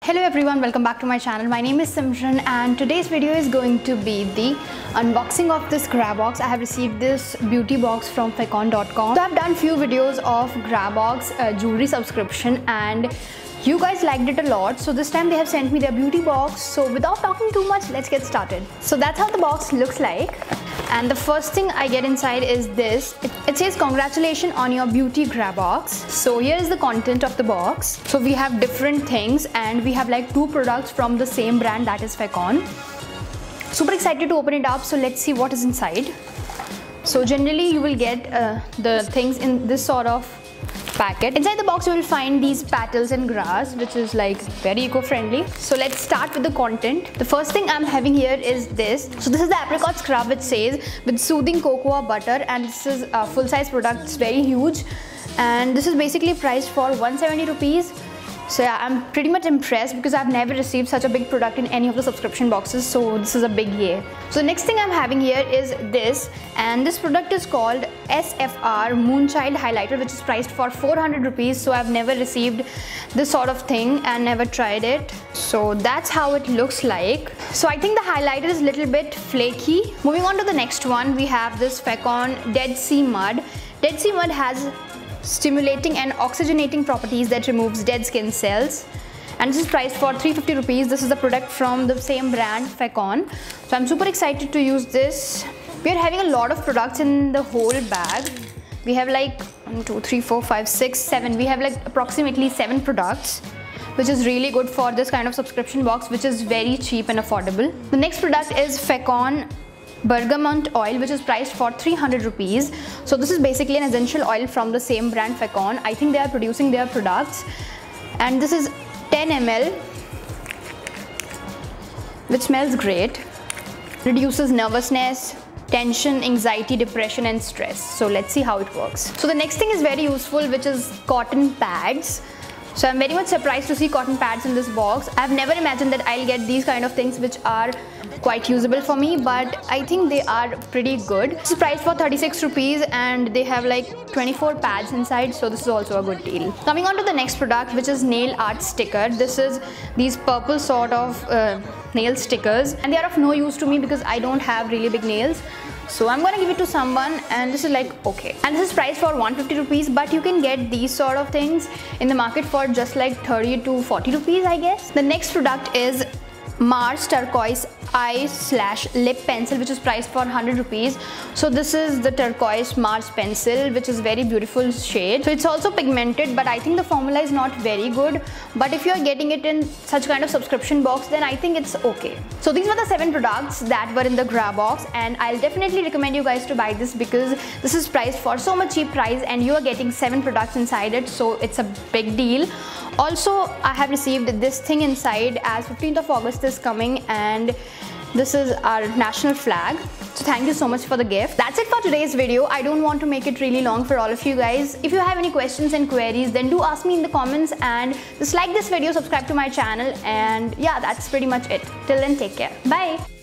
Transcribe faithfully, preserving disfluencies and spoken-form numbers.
Hello everyone, welcome back to my channel. My name is Simran and today's video is going to be the unboxing of this Grabox. I have received this beauty box from fecon dot com. So I've done few videos of Grabox uh, jewelry subscription and you guys liked it a lot. So this time they have sent me their beauty box. So without talking too much, let's get started. So that's how the box looks like. And the first thing I get inside is this. It, it says congratulations on your beauty Grabox. So here is the content of the box. So we have different things and we have like two products from the same brand, that is Fecon. Super excited to open it up. So let's see what is inside. So generally you will get uh, the things in this sort of packet. Inside the box you will find these petals and grass, which is like very eco-friendly. So let's start with the content. The first thing I'm having here is this. So this is the apricot scrub, which says with soothing cocoa butter, and this is a full-size product. It's very huge and this is basically priced for one hundred seventy rupees. So yeah, I'm pretty much impressed because I've never received such a big product in any of the subscription boxes, so this is a big yay. So the next thing I'm having here is this, and this product is called S F R Moonchild Highlighter, which is priced for four hundred rupees. So I've never received this sort of thing and never tried it. So that's how it looks like. So I think the highlighter is a little bit flaky. Moving on to the next one, we have this Fecon Dead Sea Mud. Dead Sea Mud has stimulating and oxygenating properties that removes dead skin cells, and this is priced for three hundred fifty rupees. This is a product from the same brand, Fecon. So I'm super excited to use this. We are having a lot of products in the whole bag. We have like one, two, three, four, five, six, seven. We have like approximately seven products, which is really good for this kind of subscription box, which is very cheap and affordable. The next product is Fecon Bergamot oil, which is priced for three hundred rupees. So this is basically an essential oil from the same brand, Fecon. I think they are producing their products, and this is ten milliliters, which smells great. Reduces nervousness, tension, anxiety, depression and stress. So let's see how it works. So the next thing is very useful, which is cotton pads. So I'm very much surprised to see cotton pads in this box. I've never imagined that I'll get these kind of things which are quite usable for me, but I think they are pretty good. This is priced for thirty-six rupees and they have like twenty-four pads inside, so this is also a good deal. Coming on to the next product, which is nail art sticker. This is these purple sort of uh, nail stickers, and they are of no use to me because I don't have really big nails. So I'm gonna give it to someone, and this is like okay. And this is priced for one hundred fifty rupees, but you can get these sort of things in the market for just like thirty to forty rupees, I guess. The next product is Mars Turquoise Eye Slash Lip Pencil, which is priced for one hundred rupees. So this is the turquoise Mars pencil, which is very beautiful shade. So it's also pigmented, but I think the formula is not very good. But if you're getting it in such kind of subscription box, then I think it's okay. So these were the seven products that were in the Grabox, and I'll definitely recommend you guys to buy this because this is priced for so much cheap price and you are getting seven products inside it, so it's a big deal. Also, I have received this thing inside, as fifteenth of August is coming, and this is our national flag. So thank you so much for the gift. That's it for today's video. I don't want to make it really long for all of you guys. If you have any questions and queries, then do ask me in the comments, and just like this video, subscribe to my channel, and yeah, that's pretty much it. Till then, take care. Bye.